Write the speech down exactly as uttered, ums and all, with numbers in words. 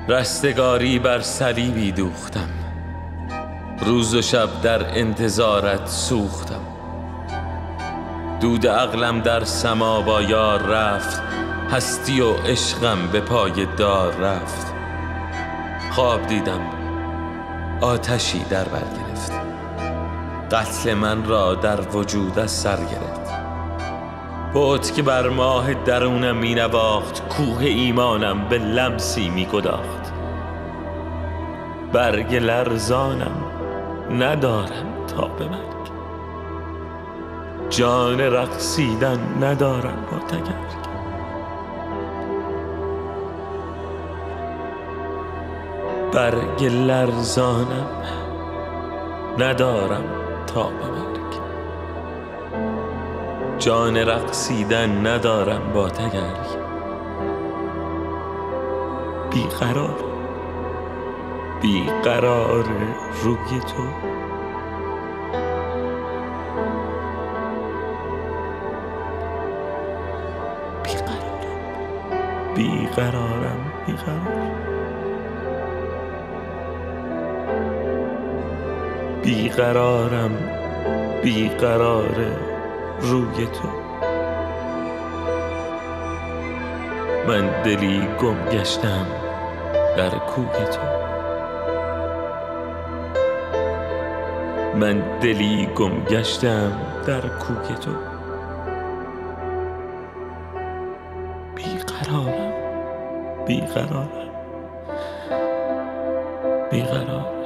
رستگاری بر صلیبی دوختم، روز و شب در انتظارت سوختم. دود عقلم در سما با یار رفت، هستی و عشقم به پای دار رفت. خواب دیدم آتشی در بر گرفت، قتل من را در وجود از سر گرفت. بت که بر ماه درونم می نواخت، کوه ایمانم به لمسی می گداخت. برگ لرزانم ندارم تا به مرگ، جان رقصیدن ندارم با تگرگ. برگ لرزانم ندارم تا به مرگ، جان رقصیدن ندارم با تگرگ. بیقرار بیقرار روی تو، بیقرارم بیقرارم بیقرار بیقرارم بیقرار روی تو. من دلی گم گشتم در کوی تو، من دلی گم گشتم در کوی تو. بیقرارم بیقرارم بیقرار